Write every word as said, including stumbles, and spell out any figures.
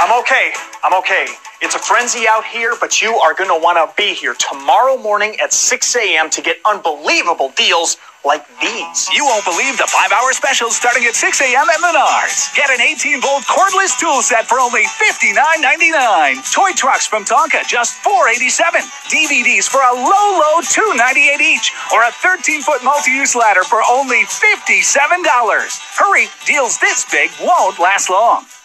I'm okay. I'm okay. It's a frenzy out here, but you are going to want to be here tomorrow morning at six a.m. to get unbelievable deals like these. You won't believe the five-hour specials starting at six a.m. at Menards. Get an eighteen-volt cordless tool set for only fifty-nine ninety-nine. Toy trucks from Tonka, just four eighty-seven. D V Ds for a low, low two ninety-eight each. Or a thirteen-foot multi-use ladder for only fifty-seven dollars. Hurry, deals this big won't last long.